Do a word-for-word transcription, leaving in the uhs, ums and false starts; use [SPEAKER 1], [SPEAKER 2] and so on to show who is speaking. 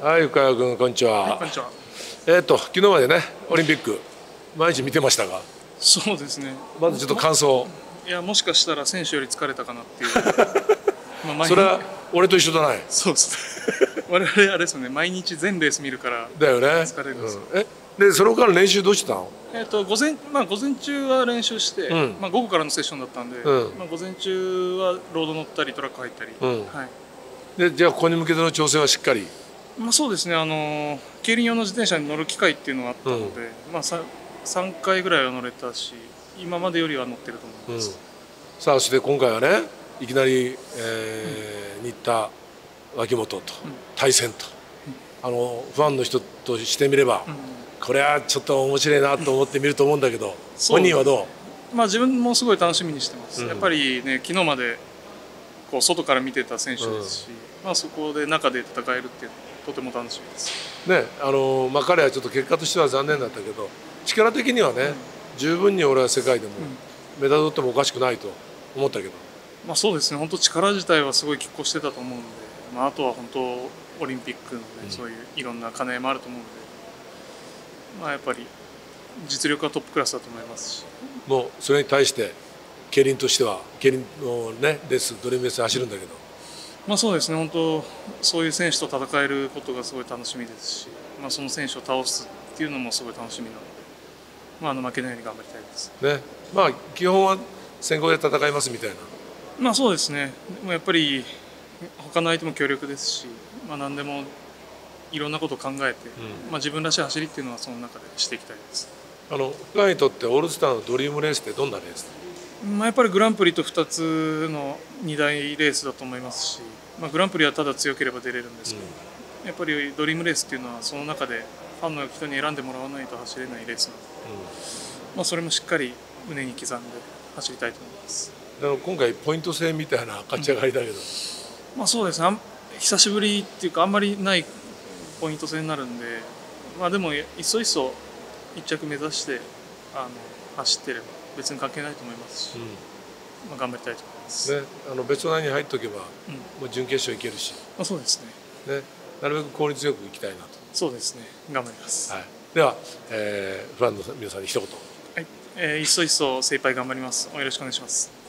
[SPEAKER 1] はい、深谷君、こんにちは。
[SPEAKER 2] はい、こんにちは。
[SPEAKER 1] えっと、昨日までね、オリンピック、毎日見てましたが。
[SPEAKER 2] そうですね。
[SPEAKER 1] まずちょっと感想。
[SPEAKER 2] いや、もしかしたら選手より疲れたかなっていう。
[SPEAKER 1] まあ、それは俺と一緒だない。
[SPEAKER 2] そうです。我々あれですよね、毎日全レース見るから。
[SPEAKER 1] だよね。
[SPEAKER 2] 疲れるんですよ。
[SPEAKER 1] うん、え、で、その間練習どうしてたの？
[SPEAKER 2] えっと、午前、まあ、午前中は練習して、うん、まあ、午後からのセッションだったんで。うん、まあ、午前中はロード乗ったり、トラック入ったり。うん、はい。
[SPEAKER 1] で、じゃあ、ここに向けての調整はしっかり。
[SPEAKER 2] まあ、そうですね。あの、競輪用の自転車に乗る機会っていうのがあったので、うん、まあ、さ、三回ぐらいは乗れたし、今までよりは乗ってると思います。うん、
[SPEAKER 1] さあ、そして今回はね、いきなり、えーうん、新田、脇本と対戦と、うん、あのファンの人としてみれば、うん、これはちょっと面白いなと思って見ると思うんだけど、本人はど
[SPEAKER 2] う？まあ、自分もすごい楽しみにしてます。うん、やっぱりね、昨日までこう外から見てた選手ですし、うん、まあ、そこで中で戦えるっていうのはとても楽しみです。
[SPEAKER 1] ね、あのまあ、彼はちょっと結果としては残念だったけど、力的にはね、うん、十分に俺は世界でもメダル取ってもおかしくないと思ったけど。
[SPEAKER 2] まあ、そうですね。本当力自体はすごい拮抗してたと思うので、まあ、あとは本当オリンピックのね、うん、そういういろんな兼ね合いもあると思うので、まあ、やっぱり実力はトップクラスだと思いますし。
[SPEAKER 1] もうそれに対して競輪としては競輪のねレースドリームレースで走るんだけど、
[SPEAKER 2] まあ、そうですね。本当そういう選手と戦えることがすごい楽しみですし、まあ、その選手を倒すっていうのもすごい楽しみなので、まあ、あの負けないように頑張りたいです
[SPEAKER 1] ね。まあ基本は先行で戦いますみたいな。
[SPEAKER 2] まあそうですね。でもやっぱり他の相手も強力ですし、まあ、何でもいろんなことを考えて、うん、まあ、自分らしい走りっていうのはその中でしていきたいです。
[SPEAKER 1] あの深谷にとってオールスターのドリームレースってどんなレース？
[SPEAKER 2] まあ、やっぱりグランプリとふたつのに大レースだと思いますし、まあ、グランプリはただ強ければ出れるんですけど、うん、やっぱりドリームレースっていうのはその中でファンの人に選んでもらわないと走れないレースなので、うん、まあ、それもしっかり胸に刻んで走りたいと思います。
[SPEAKER 1] あの今回ポイント制みたいな勝ち上がりだけど、うん、
[SPEAKER 2] まあ、そうですね。久しぶりっていうかあんまりないポイント制になるんで、まあ、でもいっそいっそいっ着目指してあの走ってれば別に関係ないと思いますし、うん、まあ、頑張りたいと思います。
[SPEAKER 1] ね、あのベストナインに入っておけば、うん、もう準決勝いけるし、
[SPEAKER 2] まあ、そうですね。
[SPEAKER 1] ね、なるべく効率よくいきたいなと。
[SPEAKER 2] そうですね。頑張ります。
[SPEAKER 1] はい、では、えー、ファンの皆さんに一言。
[SPEAKER 2] はい、えー、いっそいっそ精一杯頑張ります。よろしくお願いします。